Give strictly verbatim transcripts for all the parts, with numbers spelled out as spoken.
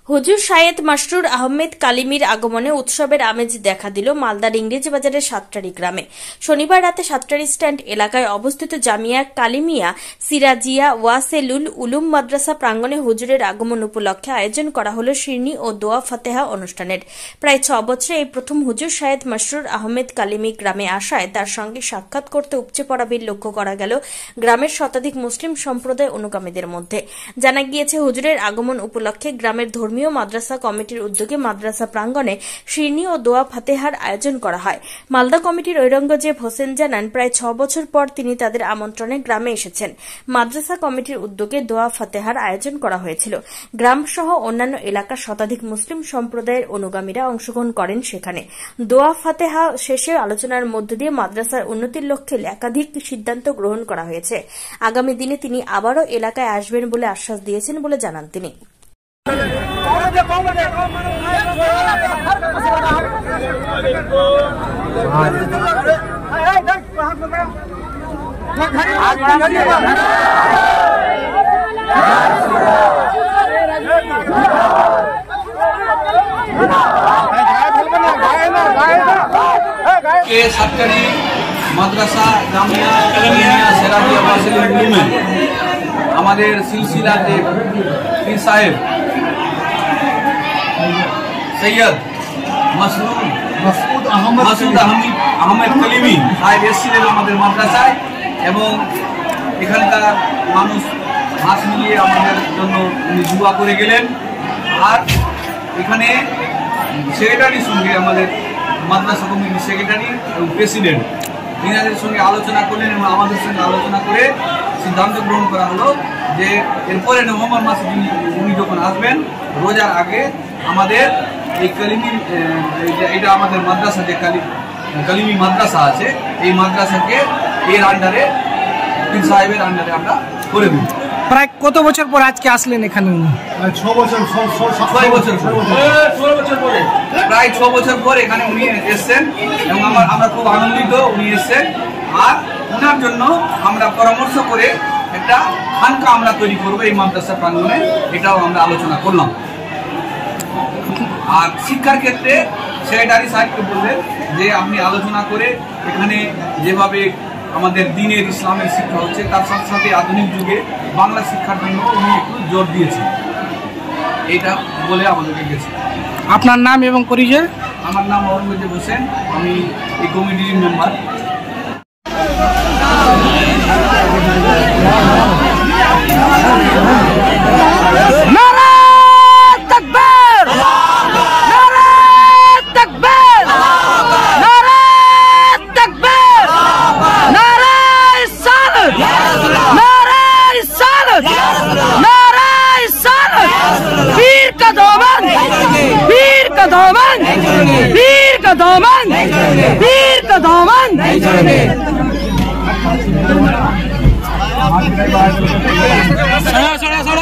হুজুর সাইয়েদ মাসরুর আহমেদ কালিমির আগমনে উৎসবের আমেজ দেখা দিল মালদার ইংরেজবাজারের সাতটারি গ্রামে। শনিবার রাতে সাতটারি স্ট্যান্ড এলাকায় অবস্থিত জামিয়া কালিমিয়া সিরাজিয়া ওয়াসেলুল উলুম মাদ্রাসা প্রাঙ্গণে হুজুরের আগমন উপলক্ষে আয়োজন করা হল শিরনি ও দোয়া ফাতেহা অনুষ্ঠানের। প্রায় ছ বছরে এই প্রথম হুজুর সাইয়েদ মাসরুর আহমেদ কালিমি গ্রামে আসায় তার সঙ্গে সাক্ষাৎ করতে উপচে পড়া ভিড় লক্ষ্য করা গেল গ্রামের শতাধিক মুসলিম সম্প্রদায় অনুগামীদের মধ্যে। জানা গিয়েছে, হুজুরের আগমন উপলক্ষে গ্রামের ধর্মীয় মাদ্রাসা কমিটির উদ্যোগে মাদ্রাসা প্রাঙ্গণে শিরনি ও দোয়া ফাতেহার আয়োজন করা হয়। মালদা কমিটির ঔরঙ্গজেব হোসেন জানান, প্রায় ছ বছর পর তিনি তাদের আমন্ত্রণে গ্রামে এসেছেন। মাদ্রাসা কমিটির উদ্যোগে দোয়া ফাতেহার আয়োজন করা হয়েছিল। গ্রাম সহ অন্যান্য এলাকার শতাধিক মুসলিম সম্প্রদায়ের অনুগামীরা অংশগ্রহণ করেন সেখানে। দোয়া ফাতেহা শেষে আলোচনার মধ্য দিয়ে মাদ্রাসার উন্নতির লক্ষ্যে একাধিক সিদ্ধান্ত গ্রহণ করা হয়েছে। আগামী দিনে তিনি আবারও এলাকায় আসবেন বলে আশ্বাস দিয়েছেন বলে জানান তিনি। সাতটারি মাদ্রাসা জামিয়া কালিমিয়া সিরাজিয়া ওয়াসেলুল উলুমে আমাদের সিলসিলার যে পীর সাহেব সৈয়দ মাসরুর মাসউদ আহমেদ মাসউদ আহমেদ কালিমি সাহেব এসেছিলেন আমাদের মাদ্রাসায় এবং এখানকার মানুষ হাত মিলিয়ে আমাদের জন্য উনি দোয়া করে গেলেন। আর এখানে সেক্রেটারির সঙ্গে আমাদের মাদ্রাসা কমিটির সেক্রেটারি এবং প্রেসিডেন্ট ইনাদের সঙ্গে আলোচনা করলেন এবং আমাদের সঙ্গে আলোচনা করে সিদ্ধান্ত গ্রহণ করা হলো যে এরপরে নভেম্বর মাসে উনি যখন আসবেন রোজার আগে আমাদের এই কালিমি এটা আমাদের মাদ্রাসা যে কালি কালিমি মাদ্রাসা আছে এই মাদ্রাসাকে এর আন্ডারে পীর সাহেবের আন্ডারে আমরা করে দিই। প্রায় কত বছর পর আজকে আসলেন এখানে? ছ বছর ছয় বছর পরে প্রায় ছ বছর পর এখানে উনি এসছেন এবং আমার আমরা খুব আনন্দিত উনি এসছেন। আর ওনার জন্য আমরা পরামর্শ করে একটা খানকা আমরা তৈরি করবো এই মাদ্রাসা প্রাঙ্গণে, এটাও আমরা আলোচনা করলাম। আর শিক্ষার ক্ষেত্রে সেক্রেটারি সাহেবকে বললেন যে আপনি আলোচনা করে এখানে যেভাবে আমাদের দ্বীনের ইসলামের শিক্ষা হচ্ছে তার সাথে সাথে আধুনিক যুগে বাংলা শিক্ষার জন্য উনি একটু জোর দিয়েছেন, এটা বলে আমাদেরকে গেছে। আপনার নাম এবং পরিচয়? আমার নাম ঔরঙ্গজেব হোসেন, আমি এই কমিটির মেম্বার। वीर का दामन, वीर का दामन नहीं छोड़ेंगे। सड़ा सड़ा सड़ा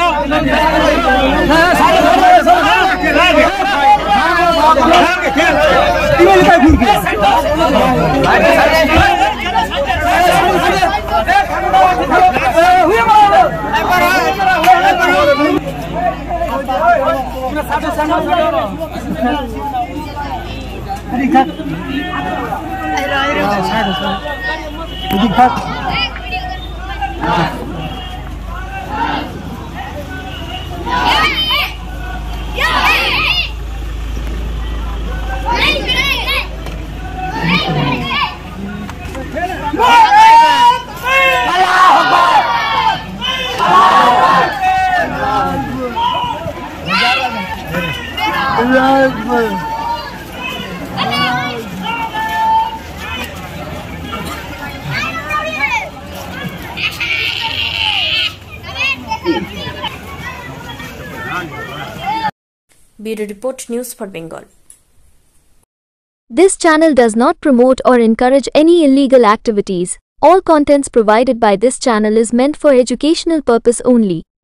Bureau Report, News for Bengal. This channel does not promote or encourage any illegal activities. All contents provided by this channel is meant for educational purpose only.